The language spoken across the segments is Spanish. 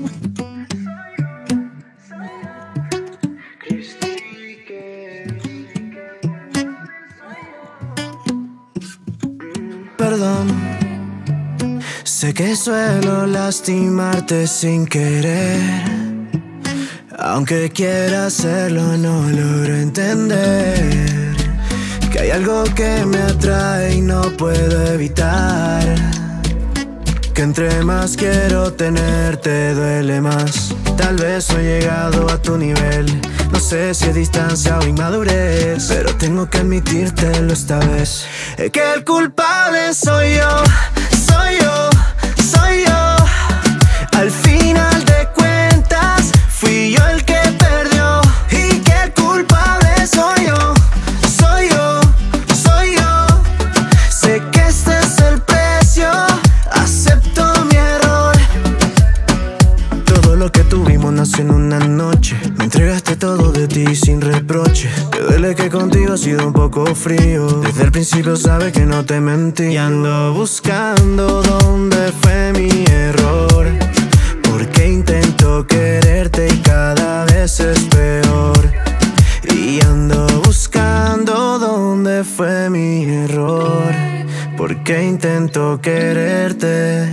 Perdón, sé que suelo lastimarte sin querer. Aunque quiera hacerlo, no logro entender que hay algo que me atrae y no puedo evitar. Que entre más quiero tenerte, duele más. Tal vez no he llegado a tu nivel. No sé si es distancia o inmadurez, pero tengo que admitírtelo esta vez. Es que el culpable soy yo, soy yo, soy yo. Al final de cuentas, fui yo el que perdió. Y que el culpable soy yo, soy yo, soy yo. Sé que este es el precio, acepto mi error. Todo lo que tuvimos nació en una noche. Me entregaste todo de ti sin reproche. Te duele que contigo ha sido un poco frío. Desde el principio sabes que no te mentí. Y ando buscando dónde fue mi error. Porque intento quererte y cada vez es peor. Y ando buscando dónde fue mi error. Porque intento quererte.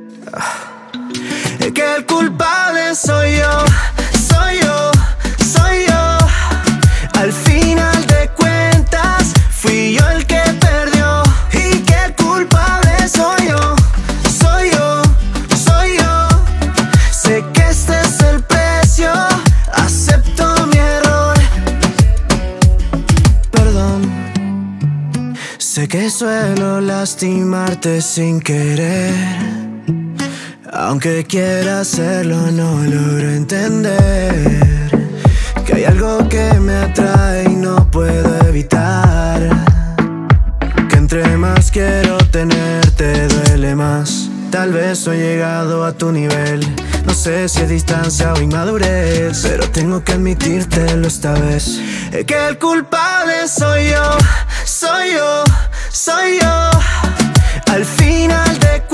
Es que el culpable soy yo, soy yo, soy yo. Al final de cuentas, fui yo el que perdió. Y que el culpable soy yo, soy yo, soy yo. Sé que este es el precio, acepto mi error. Perdón, sé que suelo lastimarte sin querer. Aunque quiera hacerlo, no logro entender que hay algo que me atrae y no puedo evitar. Que entre más quiero tenerte, duele más. Tal vez no he llegado a tu nivel. No sé si es distancia o inmadurez, pero tengo que admitírtelo esta vez. Es que el culpable soy yo, soy yo, soy yo. Al final de